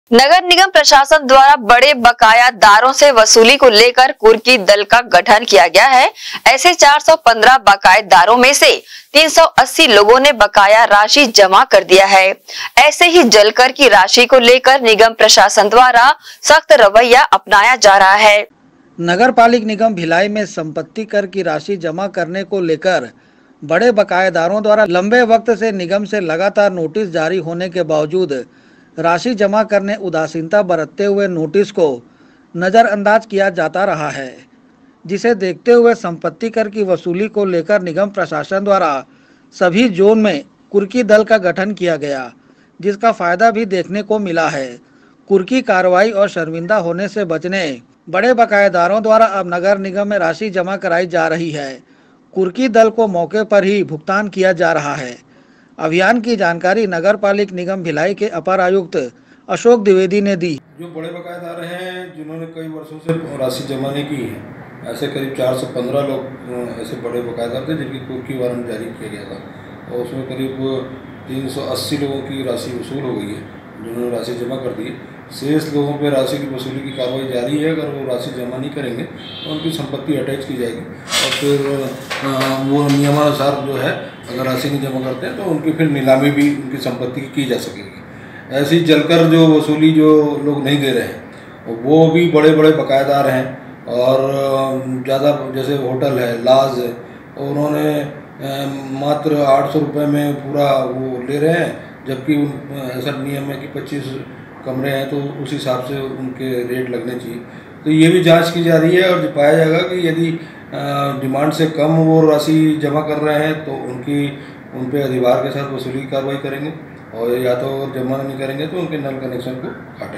नगर निगम प्रशासन द्वारा बड़े बकायादारों से वसूली को लेकर कुर्की दल का गठन किया गया है। ऐसे 415 बकायेदारों में से 380 लोगों ने बकाया राशि जमा कर दिया है। ऐसे ही जलकर की राशि को लेकर निगम प्रशासन द्वारा सख्त रवैया अपनाया जा रहा है। नगर पालिक निगम भिलाई में संपत्ति कर की राशि जमा करने को लेकर बड़े बकायेदारों द्वारा लंबे वक्त से निगम से लगातार नोटिस जारी होने के बावजूद राशि जमा करने उदासीनता बरतते हुए नोटिस को नज़रअंदाज किया जाता रहा है, जिसे देखते हुए संपत्ति कर की वसूली को लेकर निगम प्रशासन द्वारा सभी जोन में कुर्की दल का गठन किया गया, जिसका फायदा भी देखने को मिला है। कुर्की कार्रवाई और शर्मिंदा होने से बचने बड़े बकायेदारों द्वारा अब नगर निगम में राशि जमा कराई जा रही है। कुर्की दल को मौके पर ही भुगतान किया जा रहा है। अभियान की जानकारी नगर पालिक निगम भिलाई के अपर आयुक्त अशोक द्विवेदी ने दी। जो बड़े बकायेदार हैं जिन्होंने कई वर्षों से राशि जमा नहीं की है, ऐसे करीब 415 लोग ऐसे बड़े बकायेदार थे जिनकी कुर्की वारंट जारी किया गया था और उसमें करीब 380 लोगों की राशि वसूल हो गई है जिन्होंने राशि जमा कर दी है। शेष लोगों पर राशि की वसूली की कार्रवाई जारी है। अगर वो राशि जमा नहीं करेंगे तो उनकी संपत्ति अटैच की जाएगी और फिर वो नियमानुसार जो है अगर राशि नहीं जमा करते हैं तो उनकी फिर नीलामी भी उनकी संपत्ति की जा सकेगी। ऐसी जलकर जो वसूली जो लोग नहीं दे रहे हैं वो भी बड़े बड़े बकायेदार हैं और ज़्यादा जैसे होटल है, लाज है, और उन्होंने मात्र 800 रुपये में पूरा वो ले रहे हैं, जबकि ऐसा नियम है कि 25 कमरे हैं तो उस हिसाब से उनके रेट लगने चाहिए। तो ये भी जांच की जा रही है और पाया जाएगा कि यदि डिमांड से कम वो राशि जमा कर रहे हैं तो उन पे अधिभार के साथ वसूली की कार्रवाई करेंगे और या तो जमा नहीं करेंगे तो उनके नल कनेक्शन को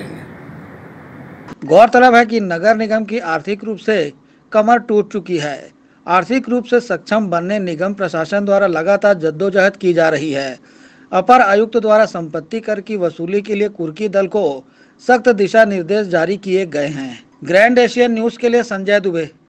काटेंगे। गौरतलब है कि नगर निगम की आर्थिक रूप से कमर टूट चुकी है। आर्थिक रूप से सक्षम बनने निगम प्रशासन द्वारा लगातार जद्दोजहद की जा रही है। अपर आयुक्त द्वारा संपत्ति कर की वसूली के लिए कुर्की दल को सख्त दिशा निर्देश जारी किए गए हैं। ग्रैंड एशियन न्यूज के लिए संजय दुबे।